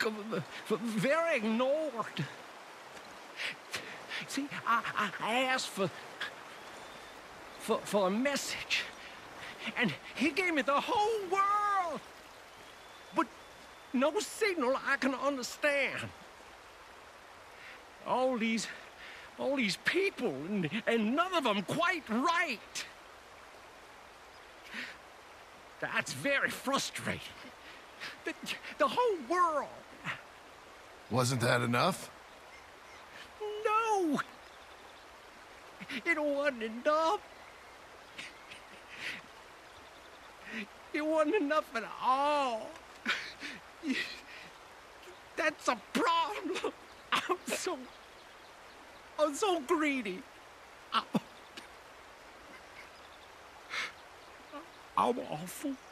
very ignored. See, I asked for a message, and he gave me the whole world, but no signal I can understand. All these people, and none of them quite right. That's very frustrating. The whole world. Wasn't that enough? No! It wasn't enough. It wasn't enough at all. That's a problem. I'm so greedy. I'm awful.